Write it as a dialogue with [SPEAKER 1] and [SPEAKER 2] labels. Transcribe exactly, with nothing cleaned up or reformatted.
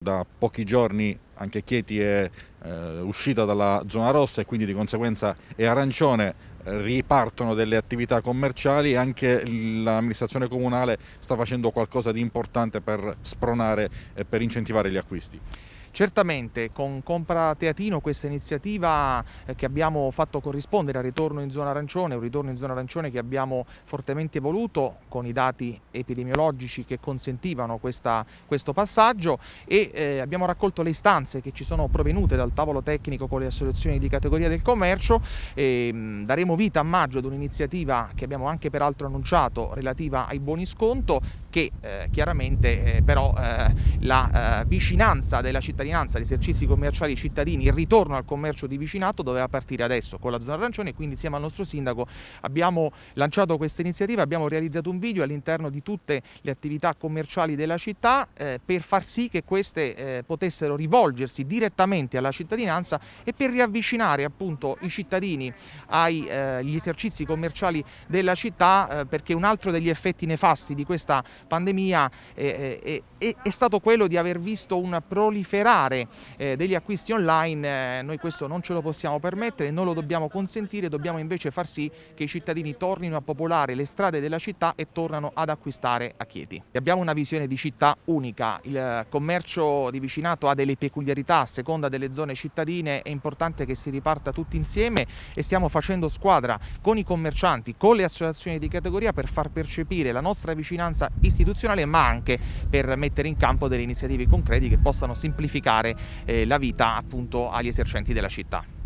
[SPEAKER 1] Da pochi giorni anche Chieti è eh, uscita dalla zona rossa e quindi di conseguenza è arancione. Ripartono delle attività commerciali e anche l'amministrazione comunale sta facendo qualcosa di importante per spronare e per incentivare gli acquisti.
[SPEAKER 2] Certamente con Compra Teatino questa iniziativa eh, che abbiamo fatto corrispondere al ritorno in zona arancione, un ritorno in zona arancione che abbiamo fortemente voluto con i dati epidemiologici che consentivano questa, questo passaggio e eh, abbiamo raccolto le istanze che ci sono provenute dal tavolo tecnico con le associazioni di categoria del commercio e mh, daremo vita a maggio ad un'iniziativa che abbiamo anche peraltro annunciato relativa ai buoni sconto che eh, chiaramente eh, però eh, la eh, vicinanza della cittadinanza, gli esercizi commerciali cittadini, il ritorno al commercio di vicinato doveva partire adesso con la zona arancione e quindi insieme al nostro sindaco abbiamo lanciato questa iniziativa, abbiamo realizzato un video all'interno di tutte le attività commerciali della città eh, per far sì che queste eh, potessero rivolgersi direttamente alla cittadinanza e per riavvicinare appunto i cittadini agli eh, esercizi commerciali della città eh, perché un altro degli effetti nefasti di questa pandemia eh, eh, è, è stato quello di aver visto un proliferare eh, degli acquisti online. Eh, noi questo non ce lo possiamo permettere, non lo dobbiamo consentire, dobbiamo invece far sì che i cittadini tornino a popolare le strade della città e tornano ad acquistare a Chieti. Abbiamo una visione di città unica, il commercio di vicinato ha delle peculiarità a seconda delle zone cittadine, è importante che si riparta tutti insieme e stiamo facendo squadra con i commercianti, con le associazioni di categoria per far percepire la nostra vicinanza istituzionale ma anche per mettere in campo delle iniziative concrete che possano semplificare eh, la vita appunto agli esercenti della città.